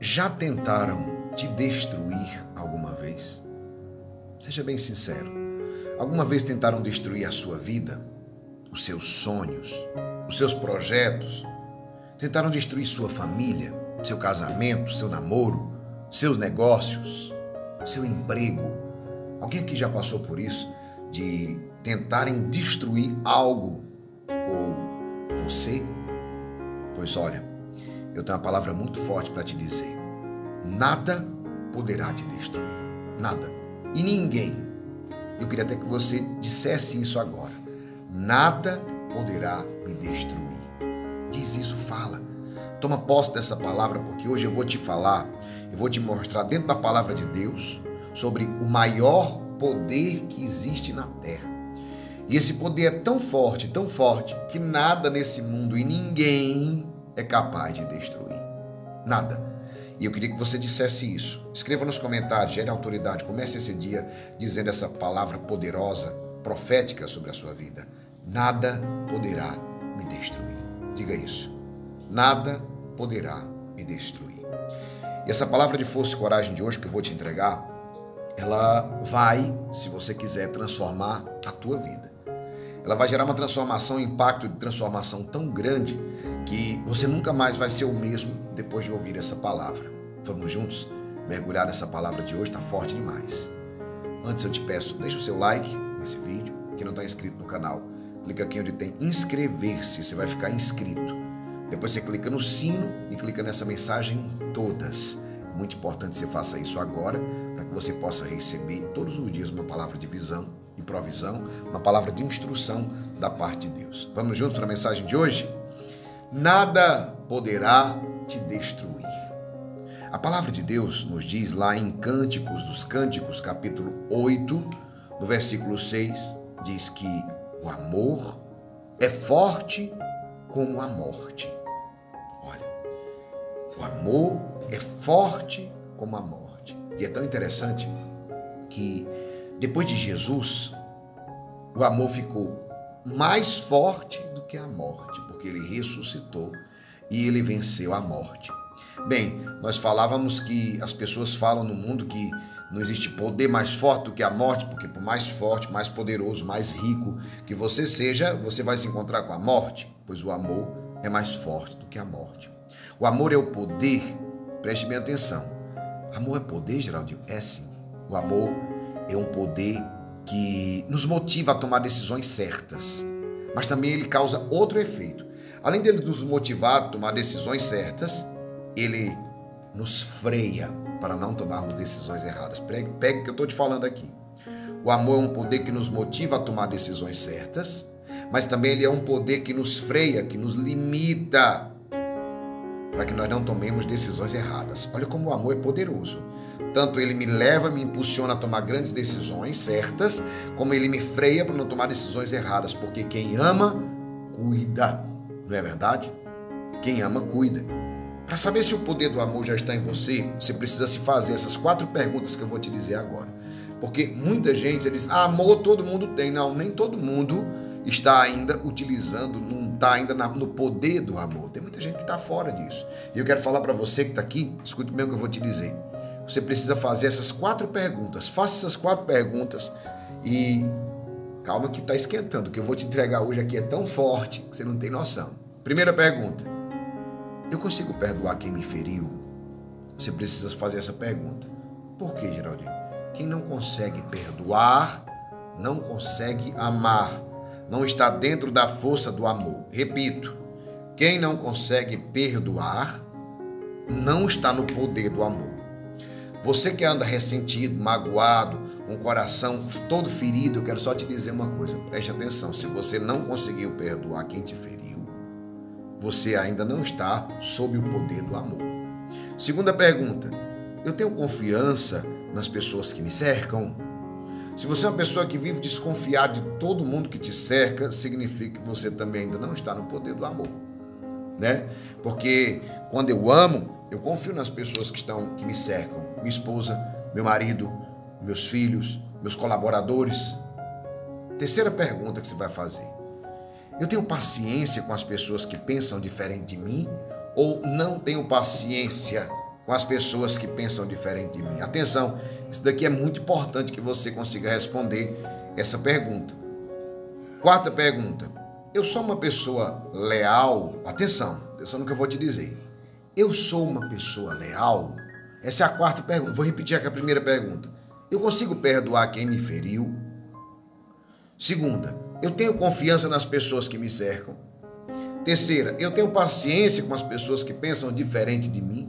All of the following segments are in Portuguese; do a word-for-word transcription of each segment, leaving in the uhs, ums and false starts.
Já tentaram te destruir alguma vez? Seja bem sincero. Alguma vez tentaram destruir a sua vida, os seus sonhos, os seus projetos? Tentaram destruir sua família, seu casamento, seu namoro, seus negócios, seu emprego? Alguém aqui já passou por isso? De tentarem destruir algo ou você? Pois olha, eu tenho uma palavra muito forte para te dizer. Nada poderá te destruir. Nada. E ninguém. Eu queria até que você dissesse isso agora. Nada poderá me destruir. Diz isso, fala. Toma posse dessa palavra, porque hoje eu vou te falar, eu vou te mostrar dentro da palavra de Deus sobre o maior poder que existe na terra. E esse poder é tão forte, tão forte, que nada nesse mundo e ninguém é capaz de destruir. Nada. E eu queria que você dissesse isso. Escreva nos comentários, gere autoridade. Comece esse dia dizendo essa palavra poderosa, profética sobre a sua vida. Nada poderá me destruir. Diga isso. Nada poderá me destruir. E essa palavra de força e coragem de hoje que eu vou te entregar, ela vai, se você quiser, transformar a tua vida. Ela vai gerar uma transformação, um impacto de transformação tão grande que você nunca mais vai ser o mesmo depois de ouvir essa palavra. Vamos juntos mergulhar nessa palavra de hoje, está forte demais. Antes eu te peço, deixa o seu like nesse vídeo, que não está inscrito no canal. Clica aqui onde tem inscrever-se, você vai ficar inscrito. Depois você clica no sino e clica nessa mensagem todas. Muito importante que você faça isso agora, para que você possa receber todos os dias uma palavra de visão e provisão, uma palavra de instrução da parte de Deus. Vamos juntos para a mensagem de hoje? Nada poderá te destruir. A palavra de Deus nos diz lá em Cânticos dos Cânticos, capítulo oito, no versículo seis, diz que o amor é forte como a morte. Olha, o amor é forte como a morte. E é tão interessante que depois de Jesus, o amor ficou mais forte do que a morte, porque ele ressuscitou e ele venceu a morte. Bem, nós falávamos que as pessoas falam no mundo que não existe poder mais forte do que a morte, porque por mais forte, mais poderoso, mais rico que você seja, você vai se encontrar com a morte, pois o amor é mais forte do que a morte. O amor é o poder, preste bem atenção. Amor é poder, Geraldinho? É sim. O amor é um poder que nos motiva a tomar decisões certas, mas também ele causa outro efeito. Além dele nos motivar a tomar decisões certas, ele nos freia para não tomarmos decisões erradas. Pegue, pegue o que eu estou te falando aqui. O amor é um poder que nos motiva a tomar decisões certas, mas também ele é um poder que nos freia, que nos limita, para que nós não tomemos decisões erradas. Olha como o amor é poderoso. Tanto ele me leva, me impulsiona a tomar grandes decisões certas, como ele me freia para não tomar decisões erradas, porque quem ama, cuida. Não é verdade? Quem ama, cuida. Para saber se o poder do amor já está em você, você precisa se fazer essas quatro perguntas que eu vou te dizer agora. Porque muita gente diz, ah, amor todo mundo tem. Não, nem todo mundo está ainda utilizando, não está ainda no poder do amor. Tem muita gente que está fora disso. E eu quero falar para você que está aqui, escute bem o que eu vou te dizer. Você precisa fazer essas quatro perguntas. Faça essas quatro perguntas e calma que está esquentando. O que eu vou te entregar hoje aqui é tão forte que você não tem noção. Primeira pergunta. Eu consigo perdoar quem me feriu? Você precisa fazer essa pergunta. Por quê, Geraldinho? Quem não consegue perdoar, não consegue amar. Não está dentro da força do amor. Repito, quem não consegue perdoar, não está no poder do amor. Você que anda ressentido, magoado, com o coração todo ferido, eu quero só te dizer uma coisa. Preste atenção, se você não conseguiu perdoar quem te feriu, você ainda não está sob o poder do amor. Segunda pergunta, eu tenho confiança nas pessoas que me cercam? Se você é uma pessoa que vive desconfiado de todo mundo que te cerca, significa que você também ainda não está no poder do amor, né? Porque quando eu amo, eu confio nas pessoas que estão, que me cercam. Minha esposa, meu marido, meus filhos, meus colaboradores. Terceira pergunta que você vai fazer. Eu tenho paciência com as pessoas que pensam diferente de mim ou não tenho paciência com as pessoas que pensam diferente de mim? Atenção, isso daqui é muito importante que você consiga responder essa pergunta. Quarta pergunta. Eu sou uma pessoa leal? Atenção, atenção no que eu vou te dizer. Eu sou uma pessoa leal? Essa é a quarta pergunta. Vou repetir aqui a primeira pergunta. Eu consigo perdoar quem me feriu? Segunda, eu tenho confiança nas pessoas que me cercam? Terceira, eu tenho paciência com as pessoas que pensam diferente de mim?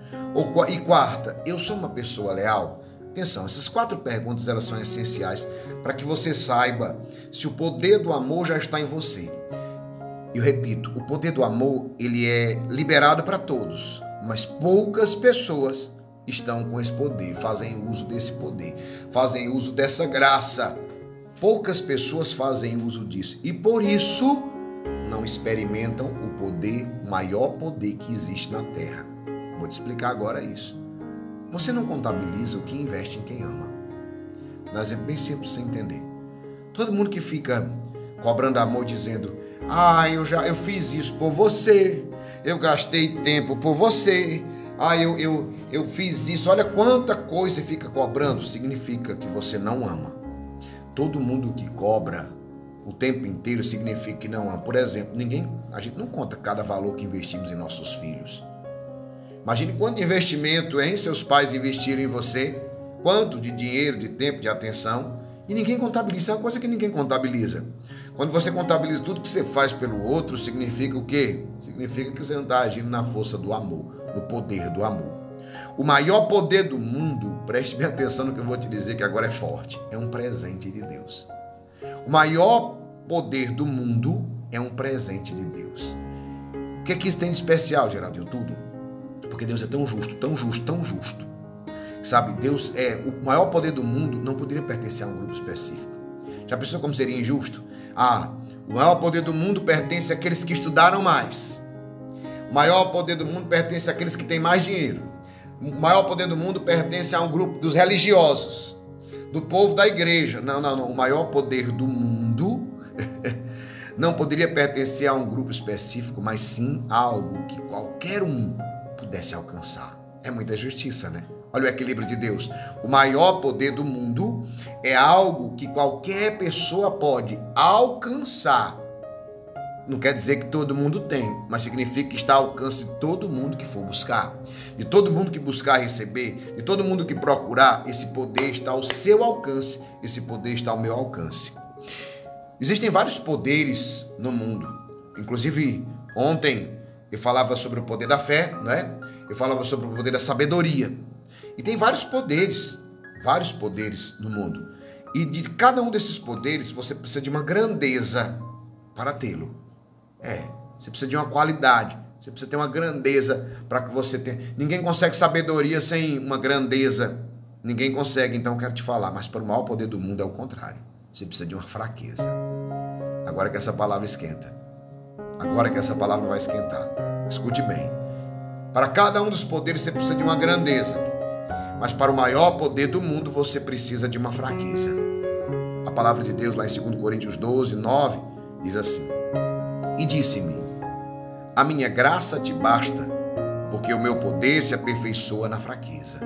E quarta, eu sou uma pessoa leal? Atenção, essas quatro perguntas elas são essenciais para que você saiba se o poder do amor já está em você. Eu repito, o poder do amor ele é liberado para todos, mas poucas pessoas estão com esse poder, fazem uso desse poder, fazem uso dessa graça. Poucas pessoas fazem uso disso e por isso não experimentam o poder, o maior poder que existe na Terra. Vou te explicar agora isso. Você não contabiliza o que investe em quem ama. Dá um exemplo bem simples sem entender. Todo mundo que fica cobrando amor dizendo: ah, eu já eu fiz isso por você, eu gastei tempo por você, ah, eu, eu, eu fiz isso, olha quanta coisa fica cobrando, significa que você não ama. Todo mundo que cobra o tempo inteiro significa que não ama. Por exemplo, ninguém, a gente não conta cada valor que investimos em nossos filhos. Imagine quanto investimento é em seus pais investirem em você, quanto de dinheiro, de tempo, de atenção, e ninguém contabiliza. É uma coisa que ninguém contabiliza. Quando você contabiliza tudo que você faz pelo outro, significa o quê? Significa que você não está agindo na força do amor, no poder do amor. O maior poder do mundo, preste bem atenção no que eu vou te dizer que agora é forte, é um presente de Deus. O maior poder do mundo é um presente de Deus. O que é que isso tem de especial, Geraldinho? Tudo. Porque Deus é tão justo, tão justo, tão justo. Sabe, Deus é o maior poder do mundo, não poderia pertencer a um grupo específico. Já pensou como seria injusto? Ah, o maior poder do mundo pertence àqueles que estudaram mais. O maior poder do mundo pertence àqueles que têm mais dinheiro. O maior poder do mundo pertence a um grupo dos religiosos, do povo da igreja. Não, não, não. O maior poder do mundo não poderia pertencer a um grupo específico, mas sim a algo que qualquer um pudesse alcançar. É muita justiça, né? Olha o equilíbrio de Deus. O maior poder do mundo é algo que qualquer pessoa pode alcançar. Não quer dizer que todo mundo tem, mas significa que está ao alcance de todo mundo que for buscar. De todo mundo que buscar receber, de todo mundo que procurar, esse poder está ao seu alcance, esse poder está ao meu alcance. Existem vários poderes no mundo. Inclusive, ontem eu falava sobre o poder da fé, não é? Eu falava sobre o poder da sabedoria. E tem vários poderes, vários poderes no mundo. E de cada um desses poderes, você precisa de uma grandeza para tê-lo. É, você precisa de uma qualidade, você precisa ter uma grandeza para que você tenha. Ninguém consegue sabedoria sem uma grandeza. Ninguém consegue, então eu quero te falar, mas para o maior poder do mundo é o contrário. Você precisa de uma fraqueza. Agora que essa palavra esquenta. Agora que essa palavra vai esquentar. Escute bem. Para cada um dos poderes você precisa de uma grandeza. Mas para o maior poder do mundo você precisa de uma fraqueza. A palavra de Deus lá em dois Coríntios doze, nove diz assim: e disse-me, a minha graça te basta, porque o meu poder se aperfeiçoa na fraqueza.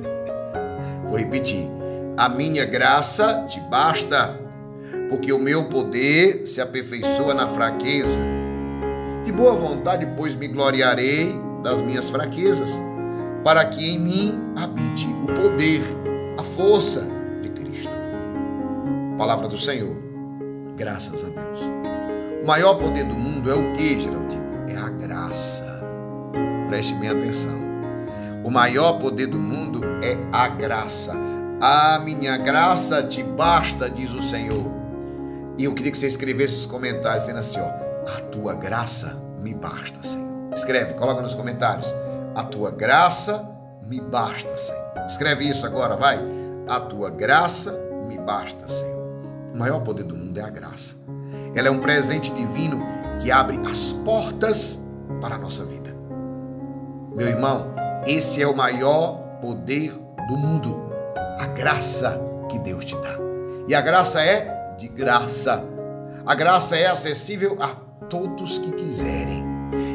Vou repetir. A minha graça te basta, porque o meu poder se aperfeiçoa na fraqueza. De boa vontade, pois, me gloriarei das minhas fraquezas, para que em mim habite o poder, a força de Cristo. Palavra do Senhor. Graças a Deus. O maior poder do mundo é o que, Geraldinho? É a graça. Preste bem atenção. O maior poder do mundo é a graça. A minha graça te basta, diz o Senhor. E eu queria que você escrevesse os comentários dizendo assim, ó: a tua graça me basta, Senhor. Escreve, coloca nos comentários: a tua graça me basta, Senhor. Escreve isso agora, vai. A tua graça me basta, Senhor. O maior poder do mundo é a graça. Ela é um presente divino que abre as portas para a nossa vida. Meu irmão, esse é o maior poder do mundo. A graça que Deus te dá. E a graça é de graça. A graça é acessível a todos que quiserem.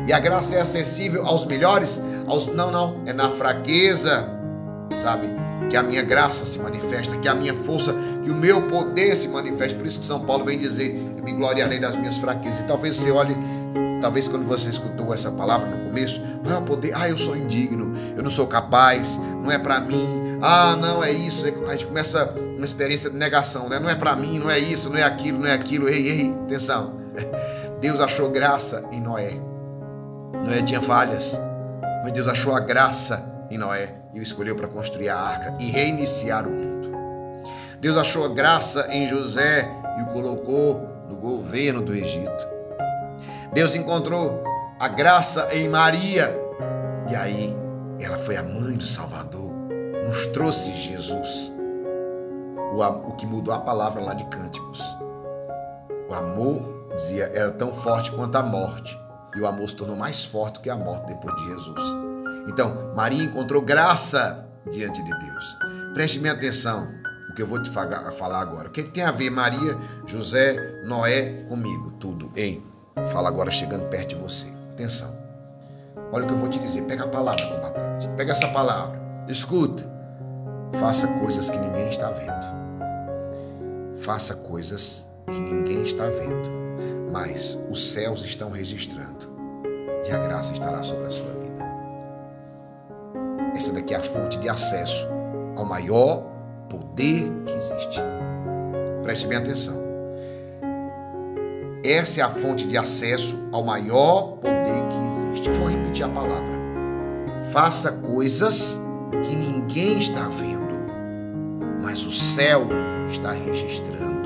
E a graça é acessível aos melhores? Aos... Não, não. É na fraqueza, sabe? Que a minha graça se manifesta, que a minha força, que o meu poder se manifesta. Por isso que São Paulo vem dizer, eu me gloriarei das minhas fraquezas. E talvez você olhe, talvez quando você escutou essa palavra no começo, ah, poder, ah, eu sou indigno, eu não sou capaz, não é pra mim, ah, não, é isso. A gente começa uma experiência de negação, né? Não é pra mim, não é isso, não é aquilo, não é aquilo. Ei, ei, atenção. Deus achou graça em Noé. Noé tinha falhas, mas Deus achou a graça em Noé e o escolheu para construir a arca e reiniciar o mundo. Deus achou a graça em José e o colocou no governo do Egito. Deus encontrou a graça em Maria e aí ela foi a mãe do Salvador, nos trouxe Jesus. O, o que mudou a palavra lá de Cânticos. O amor, dizia, era tão forte quanto a morte. E o amor se tornou mais forte que a morte depois de Jesus. Então, Maria encontrou graça diante de Deus. Preste minha atenção no que eu vou te falar agora. O que tem a ver Maria, José, Noé comigo? Tudo. Ei, fala agora chegando perto de você. Atenção. Olha o que eu vou te dizer. Pega a palavra, combatente. Pega essa palavra. Escuta. Faça coisas que ninguém está vendo. Faça coisas que ninguém está vendo. Mas os céus estão registrando e a graça estará sobre a sua vida. Essa daqui é a fonte de acesso ao maior poder que existe. Preste bem atenção. Essa é a fonte de acesso ao maior poder que existe. Eu vou repetir a palavra. Faça coisas que ninguém está vendo, mas o céu está registrando.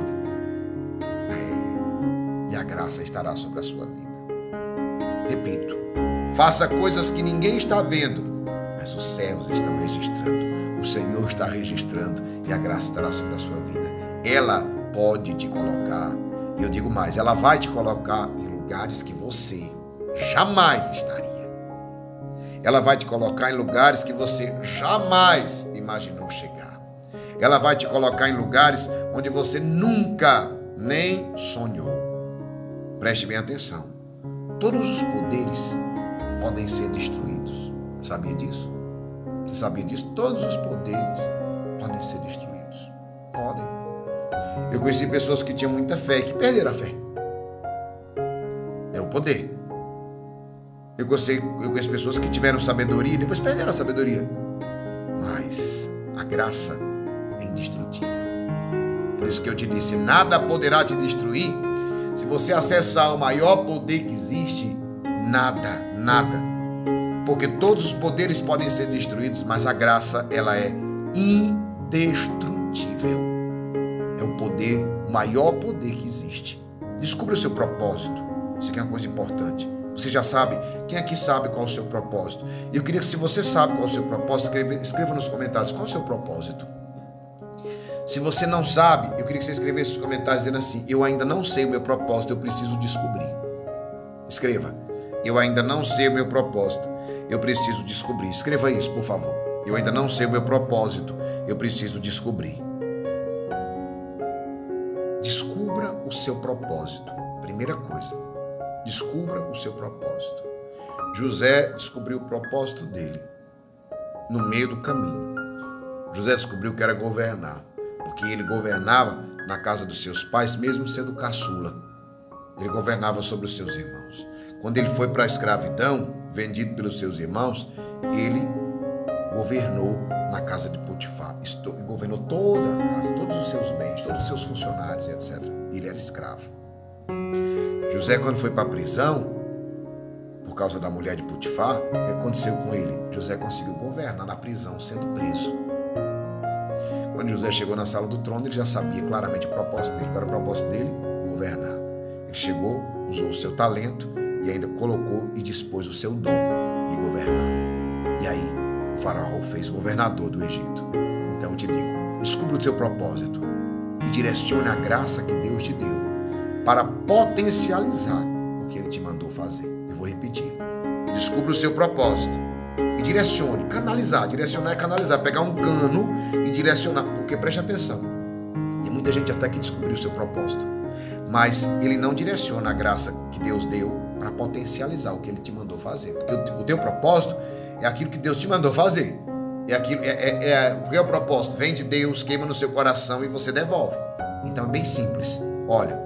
A graça estará sobre a sua vida. Repito, faça coisas que ninguém está vendo, mas os céus estão registrando, o Senhor está registrando e a graça estará sobre a sua vida. Ela pode te colocar, e eu digo mais, ela vai te colocar em lugares que você jamais estaria. Ela vai te colocar em lugares que você jamais imaginou chegar. Ela vai te colocar em lugares onde você nunca nem sonhou. Preste bem atenção. Todos os poderes podem ser destruídos. Sabia disso? Você sabia disso? Todos os poderes podem ser destruídos. Podem. Eu conheci pessoas que tinham muita fé e que perderam a fé. Era o poder. Eu conheci, eu conheci pessoas que tiveram sabedoria e depois perderam a sabedoria. Mas a graça é indestrutível. Por isso que eu te disse, nada poderá te destruir. Se você acessar o maior poder que existe, nada, nada. Porque todos os poderes podem ser destruídos, mas a graça, ela é indestrutível. É o poder, o maior poder que existe. Descubra o seu propósito. Isso aqui é uma coisa importante. Você já sabe? Quem aqui sabe qual é o seu propósito? E eu queria que, se você sabe qual é o seu propósito, escreva, escreva nos comentários qual é o seu propósito. Se você não sabe, eu queria que você escrevesse nos comentários dizendo assim, eu ainda não sei o meu propósito, eu preciso descobrir. Escreva, eu ainda não sei o meu propósito, eu preciso descobrir. Escreva isso, por favor. Eu ainda não sei o meu propósito, eu preciso descobrir. Descubra o seu propósito. Primeira coisa, descubra o seu propósito. José descobriu o propósito dele no meio do caminho. José descobriu que era governar, porque ele governava na casa dos seus pais, mesmo sendo caçula. Ele governava sobre os seus irmãos. Quando ele foi para a escravidão, vendido pelos seus irmãos, ele governou na casa de Potifar. Ele governou toda a casa, todos os seus bens, todos os seus funcionários, etcétera. Ele era escravo. José, quando foi para a prisão, por causa da mulher de Potifar, o que aconteceu com ele? José conseguiu governar na prisão, sendo preso. Quando José chegou na sala do trono, ele já sabia claramente o propósito dele. Qual era o propósito dele? Governar. Ele chegou, usou o seu talento e ainda colocou e dispôs o seu dom de governar. E aí, o faraó o fez governador do Egito. Então eu te digo, descubra o seu propósito e direcione a graça que Deus te deu para potencializar o que Ele te mandou fazer. Eu vou repetir. Descubra o seu propósito e direcione, canalizar. Direcionar é canalizar, pegar um cano e direcionar. Porque preste atenção, tem muita gente até que descobriu o seu propósito, mas ele não direciona a graça que Deus deu para potencializar o que Ele te mandou fazer. Porque o teu propósito é aquilo que Deus te mandou fazer. É aquilo, é, é, é, porque é o propósito vem de Deus, queima no seu coração e você devolve. Então é bem simples. Olha,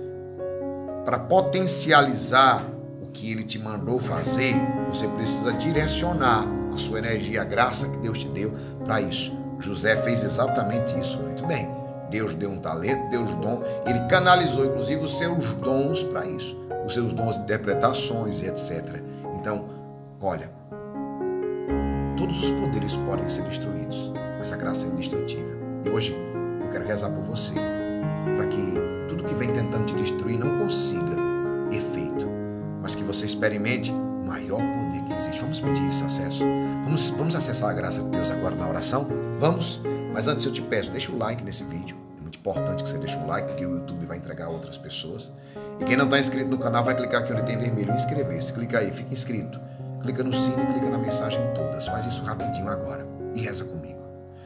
para potencializar o que Ele te mandou fazer, você precisa direcionar a sua energia, a graça que Deus te deu para isso. José fez exatamente isso. Muito bem. Deus deu um talento, Deus dom. Ele canalizou, inclusive, os seus dons para isso. Os seus dons de interpretações e etcétera. Então, olha, todos os poderes podem ser destruídos, mas a graça é indestrutível. E hoje eu quero rezar por você, para que tudo que vem tentando te destruir não consiga efeito, mas que você experimente o maior poder que existe. Vamos pedir esse acesso. Vamos, vamos acessar a graça de Deus agora na oração? Vamos? Mas antes eu te peço, deixa um like nesse vídeo. É muito importante que você deixe um like, porque o YouTube vai entregar a outras pessoas. E quem não está inscrito no canal vai clicar aqui onde tem vermelho, inscrever-se. Clica aí, fica inscrito. Clica no sino e clica na mensagem todas. Faz isso rapidinho agora e reza comigo.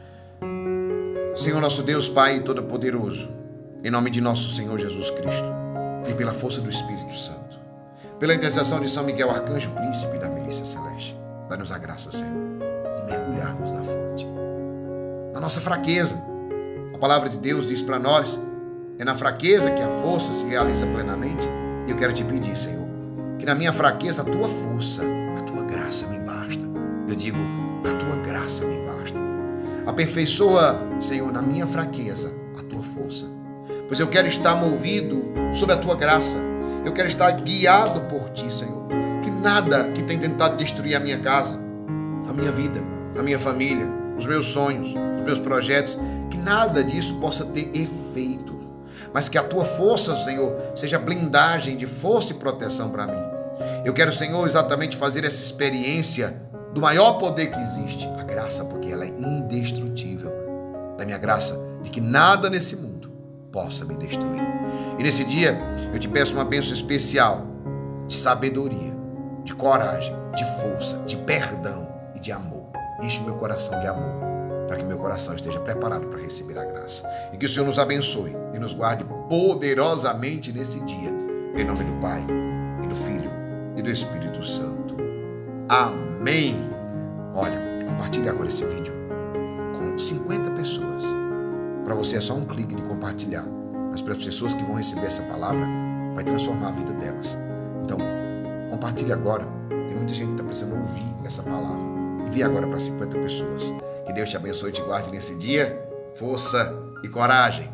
Senhor nosso Deus, Pai Todo-Poderoso, em nome de nosso Senhor Jesus Cristo e pela força do Espírito Santo, pela intercessão de São Miguel Arcanjo, príncipe da milícia celeste, dá-nos a graça, Senhor, de mergulharmos na fonte, na nossa fraqueza. A palavra de Deus diz para nós, é na fraqueza que a força se realiza plenamente. E eu quero te pedir, Senhor, que na minha fraqueza a tua força, a tua graça me basta. Eu digo, a tua graça me basta. Aperfeiçoa, Senhor, na minha fraqueza a tua força, pois eu quero estar movido sob a tua graça. Eu quero estar guiado por ti, Senhor. Que nada que tem tentado destruir a minha casa, a minha vida, a minha família, os meus sonhos, os meus projetos, que nada disso possa ter efeito, mas que a tua força, Senhor, seja blindagem de força e proteção para mim. Eu quero, Senhor, exatamente fazer essa experiência do maior poder que existe, a graça, porque ela é indestrutível. Da minha graça, de que nada nesse mundo possa me destruir. E nesse dia, eu te peço uma bênção especial de sabedoria, de coragem, de força, de perdão e de amor. Enche meu coração de amor, para que meu coração esteja preparado para receber a graça. E que o Senhor nos abençoe e nos guarde poderosamente nesse dia. Em nome do Pai, e do Filho, e do Espírito Santo. Amém. Olha, compartilhe agora esse vídeo com cinquenta pessoas. Para você é só um clique de compartilhar, mas para as pessoas que vão receber essa palavra, vai transformar a vida delas. Então, compartilhe agora. Tem muita gente que está precisando ouvir essa palavra. Envie agora para cinquenta pessoas. Que Deus te abençoe e te guarde nesse dia. Força e coragem.